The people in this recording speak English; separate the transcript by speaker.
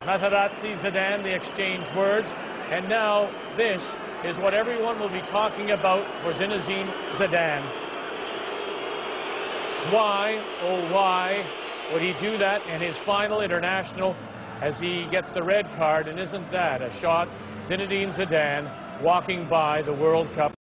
Speaker 1: Materazzi, Zidane, they exchange words. And now this is what everyone will be talking about for Zinedine Zidane. Why, oh why, would he do that in his final international as he gets the red card? And isn't that a shot? Zinedine Zidane walking by the World Cup.